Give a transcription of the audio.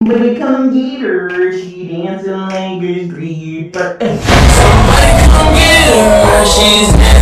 Somebody come get her, she dancing like a stripper. Somebody come get her, she's